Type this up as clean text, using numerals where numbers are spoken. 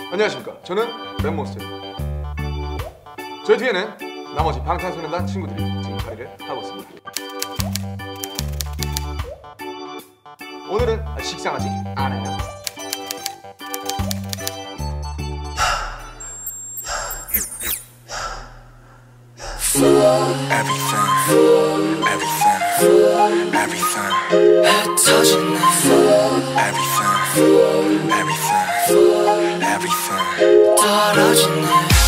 안녕하십니까. 저는 랩몬스터입니다. 저희 뒤에는 나머지 방탄소년단 친구들이 지금 자리를 하고 있습니다. 오늘은 식상하지 않아요. everything 떨어지네.